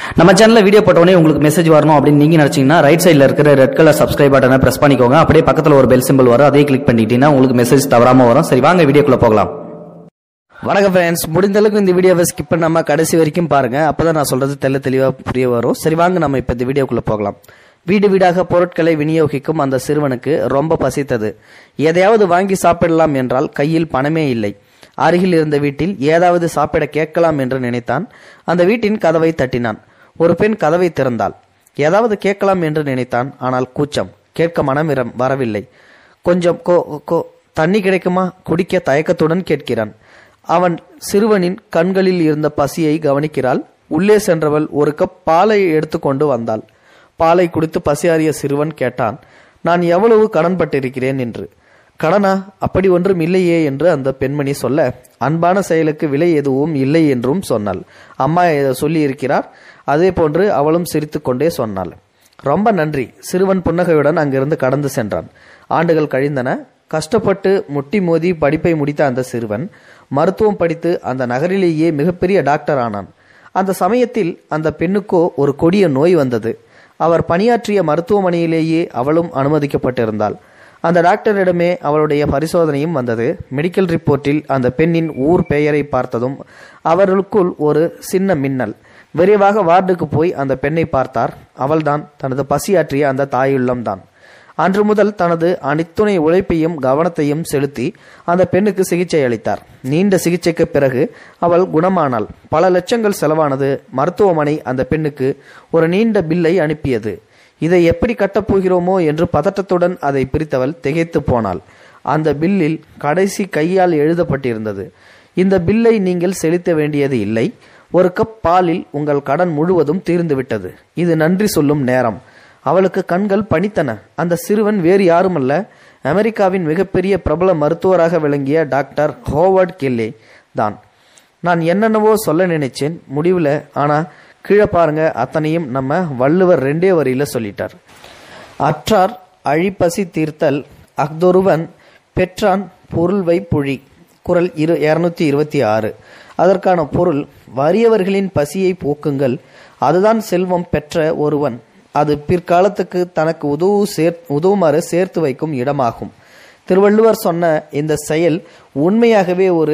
நம்ம சேனல்ல வீடியோ போட்டோனே உங்களுக்கு மெசேஜ் வரணும் அப்படின்னு நீங்க நினைச்சீங்கன்னா ரைட் சைடுல இருக்கிற ரெட் கலர் சப்ஸ்கிரைப் பட்டனை பிரஸ் பண்ணிக்கோங்க. அப்படியே பக்கத்துல ஒரு பெல் சிம்பிள் வரும், அதையும் கிளிக் பண்ணிட்டீங்கன்னா உங்களுக்கு மெசேஜ் தவறாம வரும். சரி, வாங்க வீடியோக்குள்ள போகலாம். வணக்கம் ஃப்ரெண்ட்ஸ், முடிந்த அளவுக்கு இந்த வீடியோவை ஸ்கிப் பண்ணாம கடைசி வரைக்கும் பாருங்க, அப்பதான் நான் சொல்றது தெளிவா புரிய வரும். சரி, வாங்க நம்ம இப்ப இந்த வீடியோக்குள்ள போகலாம். வீடு வீடாக பொருட்களை விநியோகிக்கும் அந்த சிறுவனுக்கு ரொம்ப பசித்தது. எதையாவது வாங்கி சாப்பிடலாம் என்றால் கையில் பணமே இல்லை. அருகில் இருந்த வீட்டில் ஏதாவது சாப்பிட கேட்கலாம் என்று நினைத்தான். அந்த வீட்டின் கதவை தட்டினான். ஒரு பெண் கதவை திறந்தாள். ஏதாவது கேட்கலாம் என்று நினைத்தான். ஆனால் கூச்சம், கேட்க மனம் வரவில்லை. கொஞ்சம் தண்ணி கிடைக்குமா? குடிக்க தயக்கத்துடன் கேட்கிறான். அவன் சிறுவனின் கண்களில் இருந்த பசியை கவனிக்கிறாள். உள்ளே சென்றவள் ஒரு கப் பாலை எடுத்துக்கொண்டு வந்தாள். பாலை குடித்து பசியாறிய சிறுவன் கேட்டான், நான் எவ்வளவு கடன்பட்டிருக்கிறேன் என்று. கடனா? அப்படி ஒன்றும் இல்லையே என்று அந்த பெண்மணி சொல்ல, அன்பான செயலுக்கு விலை எதுவும் இல்லை என்றும் சொன்னாள். அம்மா சொல்லி இருக்கிறார். அதே போன்று அவளும் சிரித்து கொண்டே சொன்னாள். ரொம்ப நன்றி. சிறுவன் புன்னகையுடன் அங்கிருந்து கடந்து சென்றான். ஆண்டுகள் கழிந்தன. கஷ்டப்பட்டு முட்டி மோதி படிப்பை முடித்த அந்த சிறுவன் மருத்துவம் படித்து அந்த நகரிலேயே மிகப்பெரிய டாக்டர் ஆனான். அந்த சமயத்தில் அந்த பெண்ணுக்கோ ஒரு கொடிய நோய் வந்தது. அவர் பணியாற்றிய மருத்துவமனையிலேயே அவளும் அனுமதிக்கப்பட்டிருந்தாள். அந்த டாக்டரிடமே அவளுடைய பரிசோதனையும் வந்தது. மெடிக்கல் ரிப்போர்ட்டில் அந்த பெண்ணின் ஊர் பெயரை பார்த்ததும் அவர்களுக்குள் ஒரு சின்ன மின்னல். விரைவாக வார்டுக்கு போய் அந்த பெண்ணை பார்த்தார். அவள்தான் தனது பசியாற்றிய அந்த தாயுள்ளம்தான். அன்று முதல் தனது அனைத்துணை உழைப்பையும் கவனத்தையும் செலுத்தி அந்த பெண்ணுக்கு சிகிச்சை அளித்தார். நீண்ட சிகிச்சைக்கு பிறகு அவள் குணமானாள். பல லட்சங்கள் செலவானது. மருத்துவமனை அந்த பெண்ணுக்கு ஒரு நீண்ட பில்லை அனுப்பியது. இதை எப்படி கட்டப்போகிறோமோ என்று பதட்டத்துடன் அதை பிரித்தவள் திகைத்து போனாள். அந்த பில்லில் கடைசி கையால் எழுதப்பட்டிருந்தது, இந்த பில்லை நீங்கள் செலுத்த வேண்டியது இல்லை. ஒரு கப் பாலில் உங்கள் கடன் முழுவதும் தீர்ந்துவிட்டது. இது நன்றி சொல்லும் நேரம். அவளுக்கு கண்கள் பணித்தன. அந்த சிறுவன் வேறு யாருமல்ல, அமெரிக்காவின் மிகப்பெரிய பிரபல மருத்துவராக விளங்கிய டாக்டர் ஹோவர்ட் கெல்லே தான். நான் என்னென்னவோ சொல்ல நினைச்சேன் முடிவில், ஆனால் கீழே பாருங்க, அத்தனையும் நம்ம வள்ளுவர் 2 வரியில சொல்லிட்டார். அற்றார் அழிப்பசி தீர்த்தல் அஃதொருவன் பெற்றான் பொருள்வை புழி. குறள் 226. அதற்கான பொருள், வறியவர்களின் பசியை போக்குங்கள், அதுதான் செல்வம் பெற்ற ஒருவன். அது பிற்காலத்துக்கு தனக்கு உதவுமாறு சேர்த்து வைக்கும் இடமாகும். திருவள்ளுவர் சொன்ன இந்த செயல் உண்மையாகவே ஒரு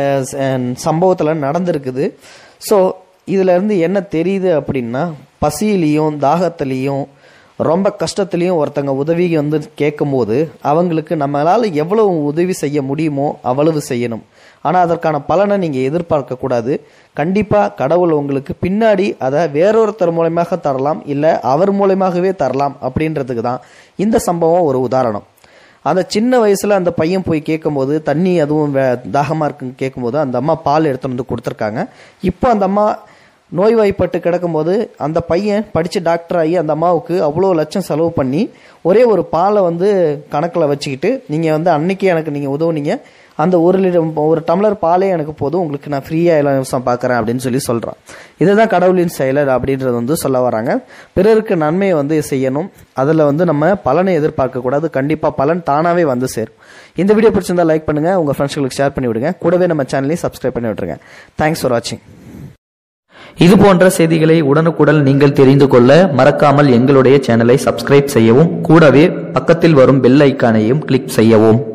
சம்பவத்தில் நடந்திருக்குது. ஸோ இதுல இருந்து என்ன தெரியுது அப்படின்னா, பசியிலையும் தாகத்திலையும் ரொம்ப கஷ்டத்துலையும் ஒருத்தங்க உதவி கேட்கும்போது அவங்களுக்கு நம்மளால எவ்வளவு உதவி செய்ய முடியுமோ அவ்வளவு செய்யணும். ஆனால் அதற்கான பலனை நீங்கள் எதிர்பார்க்க கூடாது. கண்டிப்பாக கடவுள் உங்களுக்கு பின்னாடி அதை வேறொருத்தர் மூலமாக தரலாம், இல்லை அவர் மூலமாகவே தரலாம். அப்படின்றதுக்கு தான் இந்த சம்பவம் ஒரு உதாரணம். அந்த சின்ன வயசில் அந்த பையன் போய் கேட்கும்போது, தண்ணி அதுவும் தாகமாக இருக்குன்னு கேட்கும்போது அந்த அம்மா பால் எடுத்துகிட்டு வந்து கொடுத்துருக்காங்க. இப்போ அந்த அம்மா நோய்வாய்ப்பட்டு கிடக்கும்போது அந்த பையன் படித்து டாக்டர் ஆகி அந்த அம்மாவுக்கு அவ்வளோ லட்சம் செலவு பண்ணி ஒரே ஒரு பாலை கணக்கில் வச்சுக்கிட்டு, நீங்கள் அன்னைக்கு எனக்கு நீங்கள் உதவுனீங்க, அந்த ஒரு டம்ளர் பாலே எனக்கு போதும், உங்களுக்கு நான் ஃப்ரீயாக இலவசம் பார்க்குறேன் அப்படின்னு சொல்கிறான். இதுதான் கடவுளின் செயலர் அப்படின்றது சொல்ல வராங்க. பிறருக்கு நன்மையை செய்யணும், அதில் நம்ம பலனை எதிர்பார்க்கக்கூடாது. கண்டிப்பாக பலன் தானாகவே சேரும். இந்த வீடியோ பிடிச்சிருந்தா லைக் பண்ணுங்கள், உங்கள் ஃப்ரெண்ட்ஸ்களுக்கு ஷேர் பண்ணி விடுங்க. கூடவே நம்ம சேனலையும் சப்ஸ்கிரைப் பண்ணி விட்டுருங்க. தேங்க்ஸ் ஃபார் வாட்சிங். இது போன்ற செய்திகளை உடனுக்குடன் நீங்கள் தெரிந்து கொள்ள மறக்காமல் எங்களுடைய சேனலை சப்ஸ்கிரைப் செய்யவும், கூடவே பக்கத்தில் வரும் பெல் ஐக்கானையும் கிளிக் செய்யவும்.